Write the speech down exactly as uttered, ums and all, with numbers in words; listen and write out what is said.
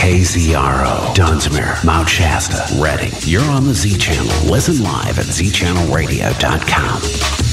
K Z R O, Dunsmuir, Mount Shasta, Reading. You're on the Z Channel. Listen live at z channel radio dot com.